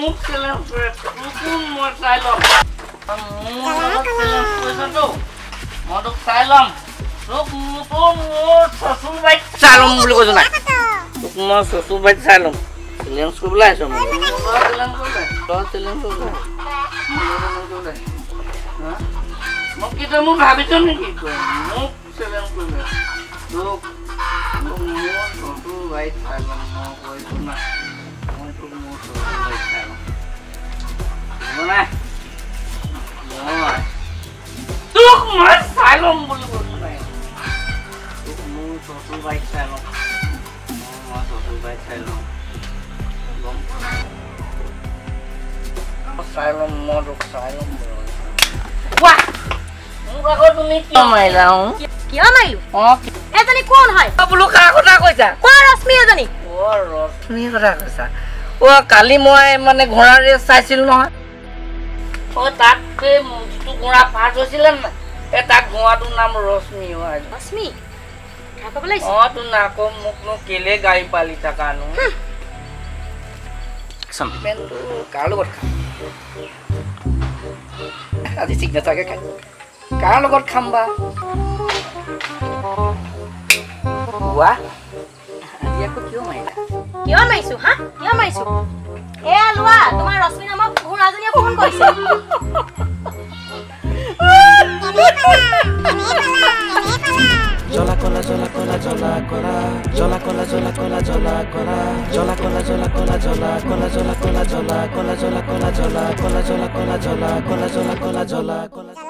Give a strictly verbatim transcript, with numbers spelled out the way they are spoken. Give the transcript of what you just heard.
মোক চেলেঞ্জ কৰে কোন মই চাই লম মোৰ লগত চেলেঞ্জ কৰিছতো মই তোক চাই লম তোক মোৰ চচুৰ বাইক চাই লম বুলি কৈছো নাই তোক মই চচুৰ বাইক চাই লম চেলেঞ্জ কৰিবলৈ আহিছো মই চেলেঞ্জ কৰিলে তই চেলেঞ্জ কৰিলে মোক কি তই মোক ভাবিছ নেকি মোক চেলেঞ্জ কৰিলে তোক মোৰ চচুৰ বাইক চাই লম মই কৈছো না মই তোক মোৰ চচুৰ বাইক চাই লম নাই মই তোক মই চাই লম বুলি কৈছো নাই তোক মোৰ চচুৰ বাইক চাই লম মই চচুৰ বাইক চাই লম চাই লম মই তোক চাই লম ৱাহ মোক আকৌ তুমি কিয় মাৰিলা কিয় মাৰিলো অ এজনী কোন হয় বোলো কাৰ কথা কৈছা কোন ৰশ্মি এজনী অ ৰশ্মিৰ কথা কৈছা অ কালি মই মানে ঘোঁৰা ৰেচ চাইছিলো নহয় অ তাত যিটো ঘোঁৰা পাছ হৈছিলে না এই তাক ঘোঁৰাটোৰ নাম ৰশ্মি হয় ৰশ্মি ক'ব লাগিছে অ তোৰ নাকো মোকনো কেলে গাড়ী পালি তাকানো পেনটো কাৰ লগত খাম আজি ঠিক নাথাকে খাই কাৰ লগত খাম বা ৱাহ আজি আকৌ কিয় মাৰিলা কিয় মাৰিছো হা কিয় মাৰিছো এ লোৱা তোমাৰ ৰশ্মি নামৰ ঘোঁৰাজনীয়ে ফোন কৰিছে Jola cola jola cola jola cola jola cola jola cola jola cola jola cola jola cola jola cola jola cola jola cola jola cola jola cola jola cola jola cola jola cola jola cola